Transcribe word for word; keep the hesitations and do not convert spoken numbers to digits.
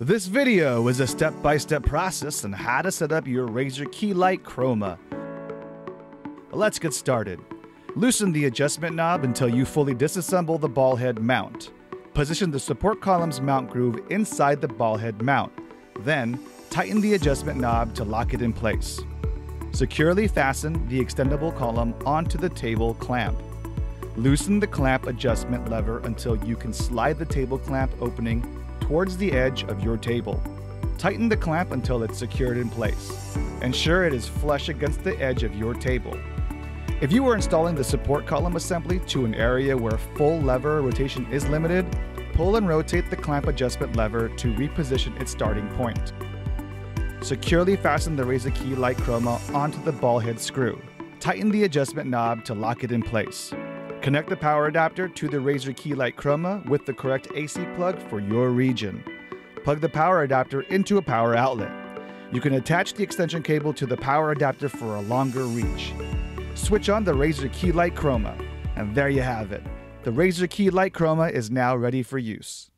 This video is a step-by-step process on how to set up your Razer Key Light Chroma. Let's get started. Loosen the adjustment knob until you fully disassemble the ball head mount. Position the support column's mount groove inside the ball head mount. Then, tighten the adjustment knob to lock it in place. Securely fasten the extendable column onto the table clamp. Loosen the clamp adjustment lever until you can slide the table clamp opening towards the edge of your table. Tighten the clamp until it's secured in place. Ensure it is flush against the edge of your table. If you are installing the support column assembly to an area where full lever rotation is limited, pull and rotate the clamp adjustment lever to reposition its starting point. Securely fasten the Razer Key Light Chroma onto the ball head screw. Tighten the adjustment knob to lock it in place. Connect the power adapter to the Razer Key Light Chroma with the correct A C plug for your region. Plug the power adapter into a power outlet. You can attach the extension cable to the power adapter for a longer reach. Switch on the Razer Key Light Chroma, and there you have it. The Razer Key Light Chroma is now ready for use.